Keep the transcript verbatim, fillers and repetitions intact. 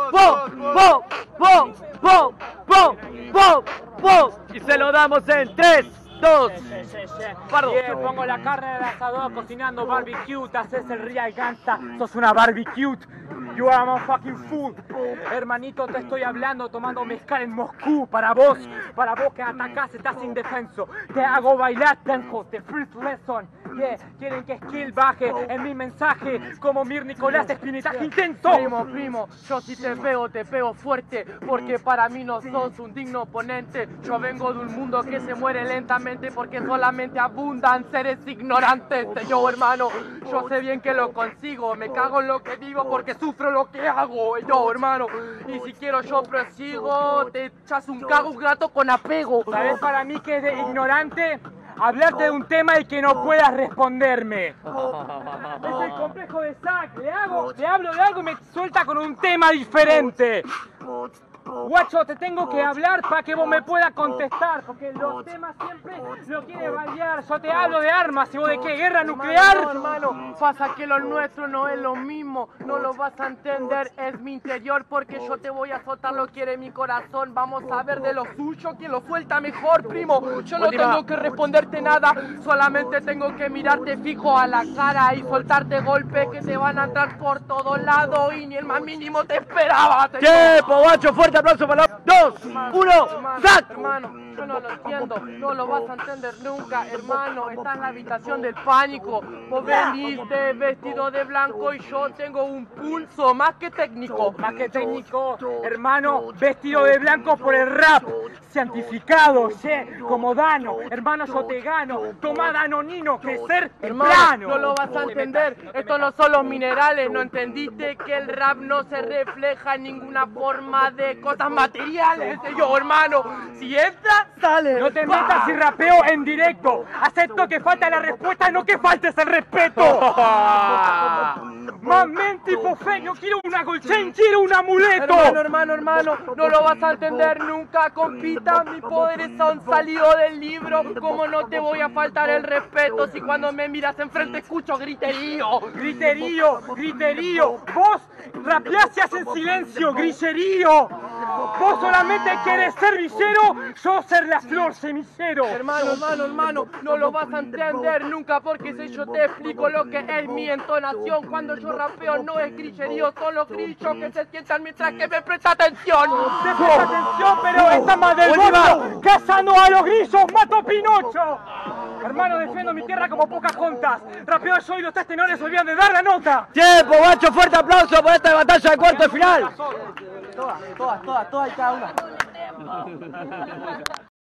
pum, pum, pum, pum, pum, pum, pum. Y se lo damos en tres, dos, Pardo. Bien, pongo la carne del asador cocinando barbecue, te haces el real gangsta, sos una barbecue. You are my fucking food. Hermanito, te estoy hablando, tomando mezcal en Moscú. Para vos, para vos que atacás, estás indefenso. Te hago bailar tango, de first lesson. Yeah, quieren que skill baje en mi mensaje, como Mir Nicolás, espinetaje intenso. Primo, primo, yo si te pego, te pego fuerte, porque para mí no sos un digno oponente. Yo vengo de un mundo que se muere lentamente, porque solamente abundan seres ignorantes. Yo, hermano, yo sé bien que lo consigo, me cago en lo que digo porque sufro lo que hago. Yo, hermano, y si quiero yo prosigo, te echas un cago un gato con apego. ¿Sabes para mí que es de ignorante? Hablarte de un tema y que no puedas responderme. Es el complejo de Zack. Le hago, le hablo de algo y me suelta con un tema diferente. Guacho, te tengo que hablar para que vos me puedas contestar, porque los temas siempre lo quiere variar. Yo te hablo de armas, ¿y vos de qué? ¿Guerra nuclear? No, hermano, pasa que lo nuestro no es lo mismo, no lo vas a entender, es mi interior, porque yo te voy a soltar lo que quiere mi corazón. Vamos a ver de lo suyo, quien lo suelta mejor, primo. Yo no tengo que responderte nada, solamente tengo que mirarte fijo a la cara y soltarte golpes que te van a entrar por todos lados y ni el más mínimo te esperaba. ¡Tiempo, guacho! ¡Fuerte aplauso para los dos! ¡Uno! ¡Zack! Hermano, yo no lo entiendo, no lo vas a entender nunca, hermano. Estás en la habitación del pánico. Vos veniste vestido de blanco y yo tengo un pulso más que técnico. Más que técnico, hermano, vestido de blanco por el rap. Santificado, che, como Dano. Hermano, yo te gano. Toma Danonino, crecer Hermano, plano. no lo vas a entender, estos no son los minerales. No entendiste que el rap no se refleja en ninguna forma de cosas materiales. Yo, hermano, si entra, sale. No te metas y rapeo en directo. Acepto que falta la respuesta, no que faltes el respeto. Mamen tipo fe, yo quiero una golchen, quiero un amuleto. Hermano, hermano, hermano, no lo vas a entender nunca, compita. Mis poderes son salidos del libro. Como no te voy a faltar el respeto si cuando me miras enfrente escucho griterío. Griterío, griterío. Vos rapeás y haces silencio, grillerío. Vos solamente querés ser villero, yo ser la flor semillero. Hermano, hermano, hermano, no lo vas a entender nunca, porque si yo te explico lo que es mi entonación, cuando yo rapeo no es grillerío, son los grillos que se sientan mientras que me presta atención. Te presta atención, pero esta más del bocho, cazando a los grillos, mato Pinocho. Hermano, defiendo mi tierra como pocas juntas. Rapeo yo y los tres tenores olvidan de dar la nota. ¡Tiempo, guacho! ¡Fuerte aplauso por esta batalla de cuarto de final! Todas, todas, todas, todas y cada una.